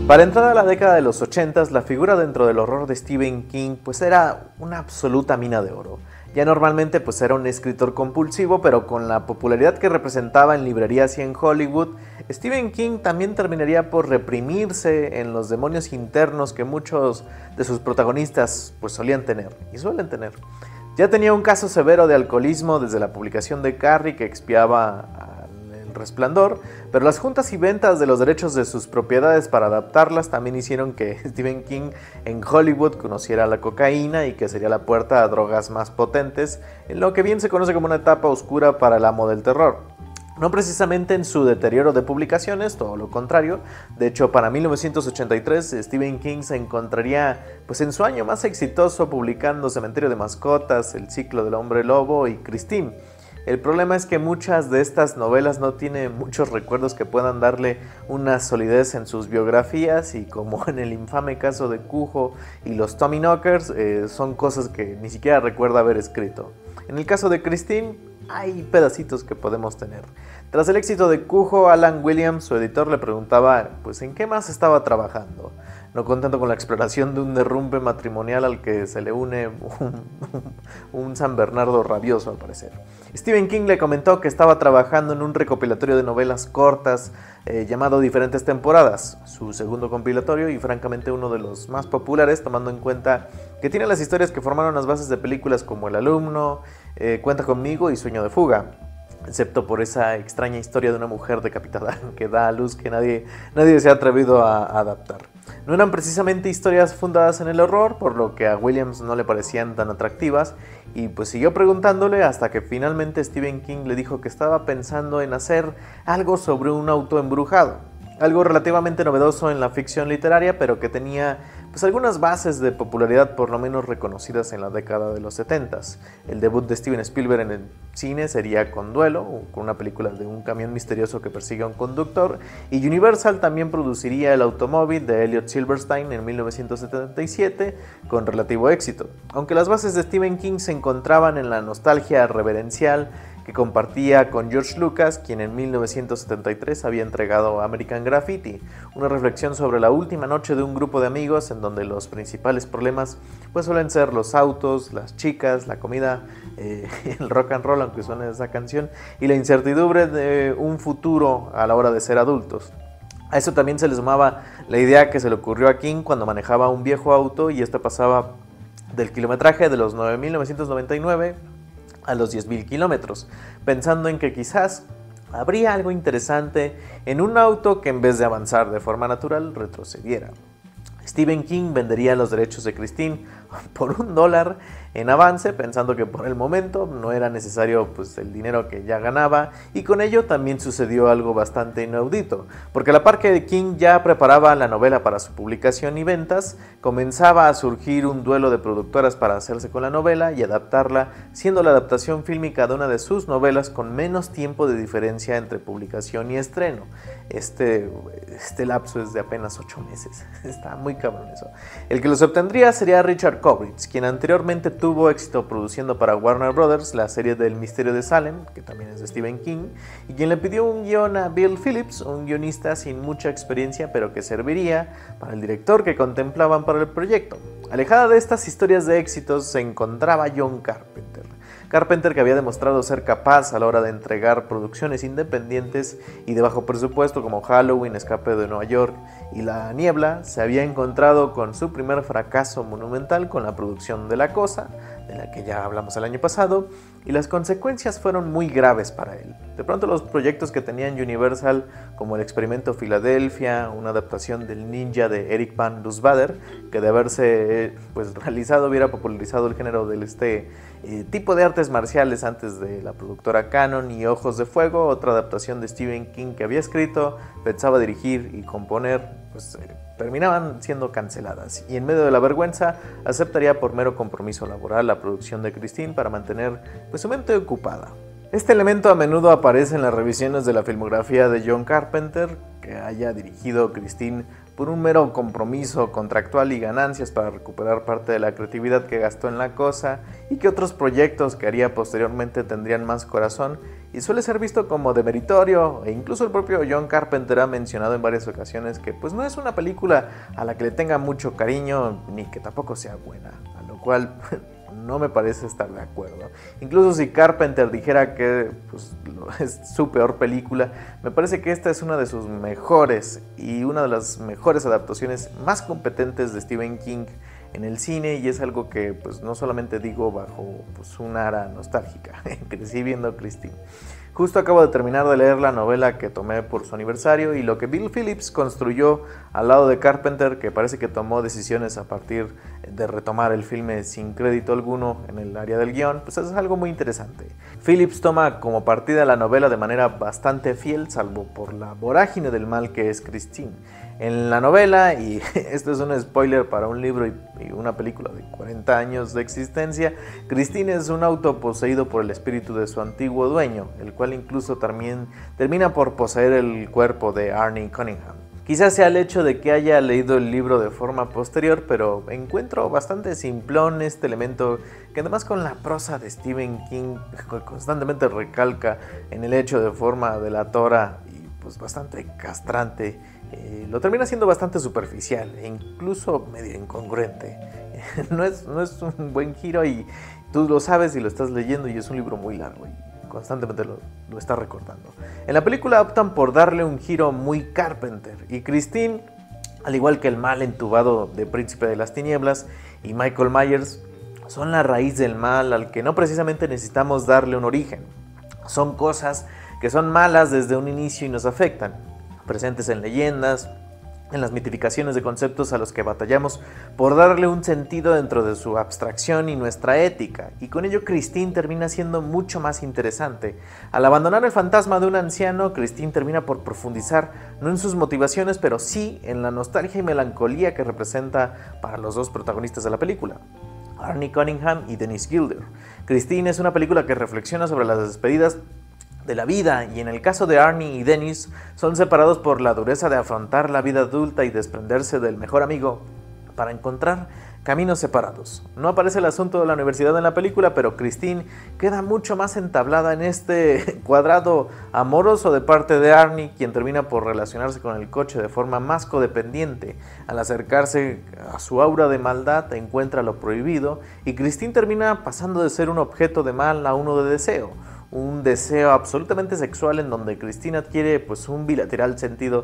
Para entrar a la década de los 80, la figura dentro del horror de Stephen King pues era una absoluta mina de oro. Ya normalmente pues era un escritor compulsivo, pero con la popularidad que representaba en librerías y en Hollywood, Stephen King también terminaría por reprimirse en los demonios internos que muchos de sus protagonistas pues solían tener y suelen tener. Ya tenía un caso severo de alcoholismo desde la publicación de Carrie, que expiaba El Resplandor, pero las juntas y ventas de los derechos de sus propiedades para adaptarlas también hicieron que Stephen King en Hollywood conociera la cocaína y que sería la puerta a drogas más potentes, en lo que bien se conoce como una etapa oscura para el amo del terror. No precisamente en su deterioro de publicaciones, todo lo contrario. De hecho, para 1983, Stephen King se encontraría pues, en su año más exitoso publicando Cementerio de Mascotas, El Ciclo del Hombre Lobo y Christine. El problema es que muchas de estas novelas no tienen muchos recuerdos que puedan darle una solidez en sus biografías, y como en el infame caso de Cujo y los Tommyknockers, son cosas que ni siquiera recuerda haber escrito. En el caso de Christine, hay pedacitos que podemos tener. Tras el éxito de Cujo, Alan Williams, su editor, le preguntaba pues en qué más estaba trabajando. No contento con la exploración de un derrumbe matrimonial al que se le une un San Bernardo rabioso, al parecer. Stephen King le comentó que estaba trabajando en un recopilatorio de novelas cortas llamado Diferentes Temporadas, su segundo compilatorio y francamente uno de los más populares, tomando en cuenta que tiene las historias que formaron las bases de películas como El Alumno, Cuenta Conmigo y Sueño de Fuga, excepto por esa extraña historia de una mujer decapitada que da a luz que nadie se ha atrevido a adaptar. No eran precisamente historias fundadas en el horror, por lo que a Williams no le parecían tan atractivas, y pues siguió preguntándole hasta que finalmente Stephen King le dijo que estaba pensando en hacer algo sobre un auto embrujado. Algo relativamente novedoso en la ficción literaria, pero que tenía pues algunas bases de popularidad por lo menos reconocidas en la década de los 70. El debut de Steven Spielberg en el cine sería con Duelo, con una película de un camión misterioso que persigue a un conductor, y Universal también produciría El Automóvil de Elliot Silverstein en 1977 con relativo éxito. Aunque las bases de Stephen King se encontraban en la nostalgia reverencial que compartía con George Lucas, quien en 1973 había entregado American Graffiti, una reflexión sobre la última noche de un grupo de amigos en donde los principales problemas pues suelen ser los autos, las chicas, la comida, el rock and roll, aunque suene esa canción, y la incertidumbre de un futuro a la hora de ser adultos. A eso también se le sumaba la idea que se le ocurrió a King cuando manejaba un viejo auto y este pasaba del kilometraje de los 9.999 a los 10.000 kilómetros, pensando en que quizás habría algo interesante en un auto que en vez de avanzar de forma natural, retrocediera. Stephen King vendería los derechos de Christine por $1 en avance, pensando que por el momento no era necesario pues, el dinero que ya ganaba, y con ello también sucedió algo bastante inaudito, porque a la par que King ya preparaba la novela para su publicación y ventas, comenzaba a surgir un duelo de productoras para hacerse con la novela y adaptarla, siendo la adaptación fílmica de una de sus novelas con menos tiempo de diferencia entre publicación y estreno. Este lapso es de apenas 8 meses, está muy cabrón eso. El que los obtendría sería Richard Kobritz, quien anteriormente tuvo éxito produciendo para Warner Brothers la serie del Misterio de Salem, que también es de Stephen King, y quien le pidió un guión a Bill Phillips, un guionista sin mucha experiencia pero que serviría para el director que contemplaban para el proyecto. Alejada de estas historias de éxitos se encontraba John Carpenter. Carpenter, que había demostrado ser capaz a la hora de entregar producciones independientes y de bajo presupuesto como Halloween, Escape de Nueva York y La Niebla, se había encontrado con su primer fracaso monumental con la producción de La Cosa, de la que ya hablamos el año pasado, y las consecuencias fueron muy graves para él. De pronto los proyectos que tenían Universal, como El Experimento Filadelfia, una adaptación del Ninja de Eric Van Dusbader, que de haberse realizado hubiera popularizado el género del tipo de artes marciales antes de la productora Canon, y Ojos de Fuego, otra adaptación de Stephen King que había escrito, pensaba dirigir y componer, terminaban siendo canceladas, y en medio de la vergüenza aceptaría por mero compromiso laboral la producción de Christine para mantener su mente ocupada. Este elemento a menudo aparece en las revisiones de la filmografía de John Carpenter, que haya dirigido Christine por un mero compromiso contractual y ganancias para recuperar parte de la creatividad que gastó en La Cosa, y que otros proyectos que haría posteriormente tendrían más corazón y suele ser visto como demeritorio, e incluso el propio John Carpenter ha mencionado en varias ocasiones que pues no es una película a la que le tenga mucho cariño ni que tampoco sea buena, a lo cual no me parece estar de acuerdo. Incluso si Carpenter dijera que pues, es su peor película, me parece que esta es una de sus mejores y una de las mejores adaptaciones más competentes de Stephen King en el cine, y es algo que pues no solamente digo bajo pues una ara nostálgica. Crecí viendo Christine. Justo acabo de terminar de leer la novela que tomé por su aniversario, y lo que Bill Phillips construyó al lado de Carpenter, que parece que tomó decisiones a partir de retomar el filme sin crédito alguno en el área del guión, pues es algo muy interesante. Phillips toma como partida la novela de manera bastante fiel, salvo por la vorágine del mal que es Christine. En la novela, y esto es un spoiler para un libro y una película de 40 años de existencia, Christine es un auto poseído por el espíritu de su antiguo dueño, el cual incluso también termina por poseer el cuerpo de Arnie Cunningham. Quizás sea el hecho de que haya leído el libro de forma posterior, pero encuentro bastante simplón este elemento que además con la prosa de Stephen King constantemente recalca en el hecho de forma delatora y pues bastante castrante. Lo termina siendo bastante superficial e incluso medio incongruente. No es un buen giro, y tú lo sabes y lo estás leyendo, y es un libro muy largo y constantemente lo está recordando. En la película optan por darle un giro muy Carpenter, y Christine, al igual que el mal entubado de Príncipe de las Tinieblas y Michael Myers, son la raíz del mal al que no precisamente necesitamos darle un origen. Son cosas que son malas desde un inicio y nos afectan, presentes en leyendas, en las mitificaciones de conceptos a los que batallamos por darle un sentido dentro de su abstracción y nuestra ética, y con ello Christine termina siendo mucho más interesante. Al abandonar el fantasma de un anciano, Christine termina por profundizar no en sus motivaciones, pero sí en la nostalgia y melancolía que representa para los dos protagonistas de la película, Arnie Cunningham y Dennis Guilder. Christine es una película que reflexiona sobre las despedidas de la vida, y en el caso de Arnie y Dennis son separados por la dureza de afrontar la vida adulta y desprenderse del mejor amigo para encontrar caminos separados. No aparece el asunto de la universidad en la película, pero Christine queda mucho más entablada en este cuadrado amoroso de parte de Arnie, quien termina por relacionarse con el coche de forma más codependiente. Al acercarse a su aura de maldad encuentra lo prohibido, y Christine termina pasando de ser un objeto de mal a uno de deseo. Un deseo absolutamente sexual en donde Christine adquiere pues un bilateral sentido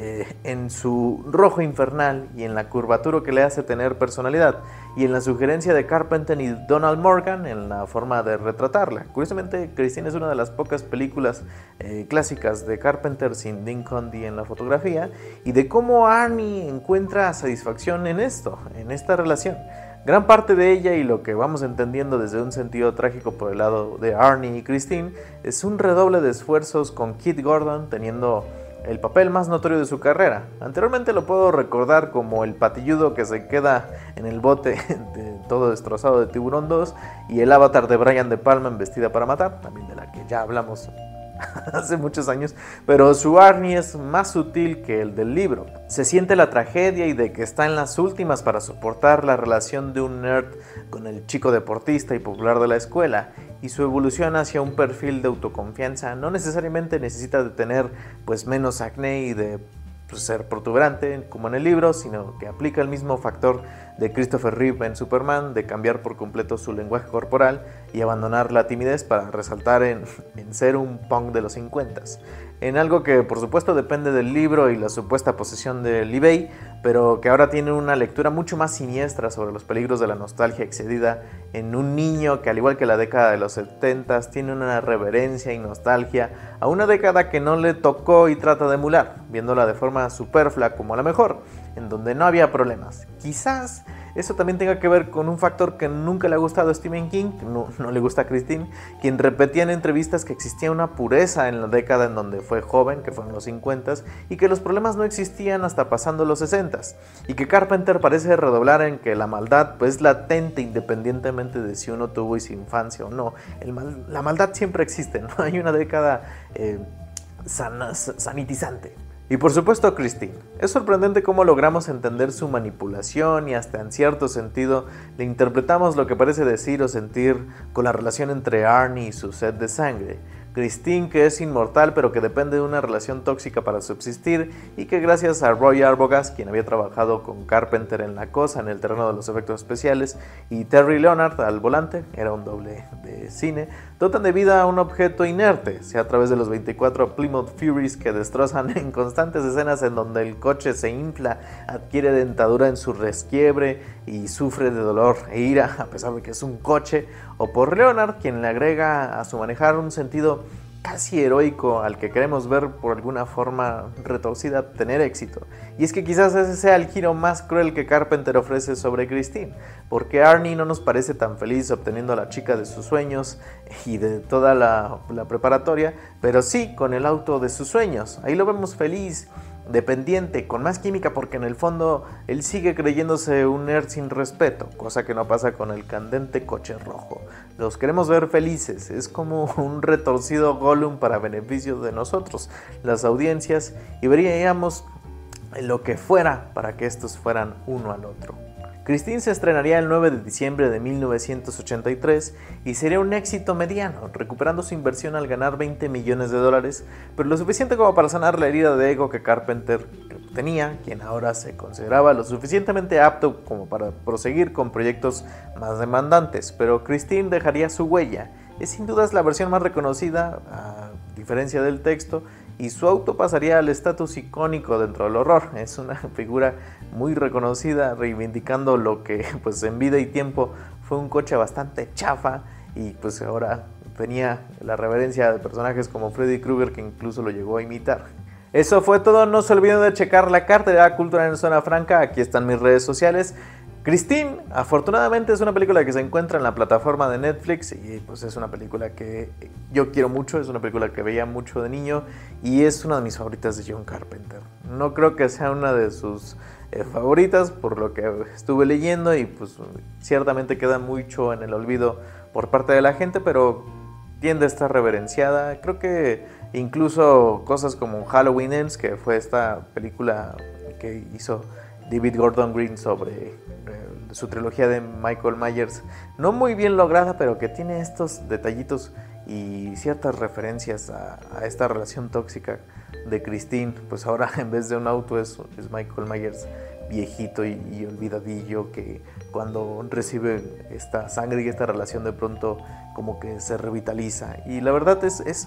en su rojo infernal y en la curvatura que le hace tener personalidad, y en la sugerencia de Carpenter y Donald Morgan en la forma de retratarla. Curiosamente, Christine es una de las pocas películas clásicas de Carpenter sin Dean Cundey en la fotografía, y de cómo Arnie encuentra satisfacción en esto, en esta relación. Gran parte de ella, y lo que vamos entendiendo desde un sentido trágico por el lado de Arnie y Christine, es un redoble de esfuerzos con Kit Gordon teniendo el papel más notorio de su carrera. Anteriormente lo puedo recordar como el patilludo que se queda en el bote todo destrozado de Tiburón 2, y el avatar de Brian De Palma en Vestida para Matar, también de la que ya hablamos hace muchos años, pero su Arnie es más sutil que el del libro. Se siente la tragedia y de que está en las últimas para soportar la relación de un nerd con el chico deportista y popular de la escuela, y su evolución hacia un perfil de autoconfianza no necesariamente necesita de tener pues menos acné y de ser protuberante como en el libro, sino que aplica el mismo factor de Christopher Reeve en Superman, de cambiar por completo su lenguaje corporal y abandonar la timidez para resaltar en ser un punk de los 50s. En algo que por supuesto depende del libro y la supuesta posesión de Lee Bay, pero que ahora tiene una lectura mucho más siniestra sobre los peligros de la nostalgia excedida en un niño que, al igual que la década de los 70s, tiene una reverencia y nostalgia a una década que no le tocó y trata de emular, viéndola de forma superflua como la mejor, en donde no había problemas. Quizás eso también tenga que ver con un factor que nunca le ha gustado a Stephen King, no le gusta a Christine, quien repetía en entrevistas que existía una pureza en la década en donde fue joven, que fueron los 50s, y que los problemas no existían hasta pasando los 60s, y que Carpenter parece redoblar en que la maldad pues, es latente independientemente de si uno tuvo esa infancia o no. La maldad siempre existe, no hay una década sanitizante. Y por supuesto Christine. Es sorprendente cómo logramos entender su manipulación y hasta en cierto sentido le interpretamos lo que parece decir o sentir con la relación entre Arnie y su sed de sangre. Christine, que es inmortal pero que depende de una relación tóxica para subsistir, y que gracias a Roy Arbogast, quien había trabajado con Carpenter en La Cosa en el terreno de los efectos especiales, y Terry Leonard al volante, era un doble de cine, dotan de vida a un objeto inerte, sea a través de los 24 Plymouth Furies que destrozan en constantes escenas en donde el coche se infla, adquiere dentadura en su resquiebre y sufre de dolor e ira a pesar de que es un coche, o por Leonard, quien le agrega a su manejar un sentido casi heroico al que queremos ver por alguna forma retorcida tener éxito. Y es que quizás ese sea el giro más cruel que Carpenter ofrece sobre Christine, porque Arnie no nos parece tan feliz obteniendo a la chica de sus sueños y de toda la preparatoria, pero sí con el auto de sus sueños. Ahí lo vemos feliz, dependiente, con más química, porque en el fondo él sigue creyéndose un nerd sin respeto, cosa que no pasa con el candente coche rojo. Los queremos ver felices, es como un retorcido Gollum para beneficio de nosotros, las audiencias, y veríamos lo que fuera para que estos fueran uno al otro. Christine se estrenaría el 9 de diciembre de 1983 y sería un éxito mediano, recuperando su inversión al ganar $20 millones, pero lo suficiente como para sanar la herida de ego que Carpenter tenía, quien ahora se consideraba lo suficientemente apto como para proseguir con proyectos más demandantes, pero Christine dejaría su huella. Es sin dudas la versión más reconocida, a diferencia del texto, y su auto pasaría al estatus icónico dentro del horror. Es una figura muy reconocida, reivindicando lo que pues en vida y tiempo fue un coche bastante chafa, y pues ahora tenía la reverencia de personajes como Freddy Krueger, que incluso lo llegó a imitar. Eso fue todo, no se olviden de checar la cartelera Cultura en Zona Franca, aquí están mis redes sociales. Christine, afortunadamente, es una película que se encuentra en la plataforma de Netflix y pues es una película que yo quiero mucho, es una película que veía mucho de niño y es una de mis favoritas de John Carpenter. No creo que sea una de sus favoritas por lo que estuve leyendo y pues ciertamente queda mucho en el olvido por parte de la gente, pero tiende a estar reverenciada. Creo que incluso cosas como Halloween Ends, que fue esta película que hizo David Gordon Green sobre su trilogía de Michael Myers, no muy bien lograda, pero que tiene estos detallitos y ciertas referencias a esta relación tóxica de Christine. Pues ahora en vez de un auto es Michael Myers viejito y olvidadillo, que cuando recibe esta sangre y esta relación de pronto como que se revitaliza. Y la verdad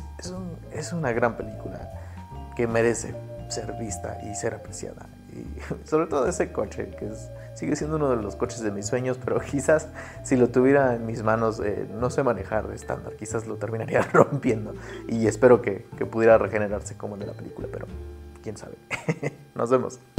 es una gran película que merece ser vista y ser apreciada. Y sobre todo ese coche, que sigue siendo uno de los coches de mis sueños, pero quizás si lo tuviera en mis manos, no sé manejar de estándar, quizás lo terminaría rompiendo. Y espero que pudiera regenerarse como en la película, pero quién sabe. Nos vemos.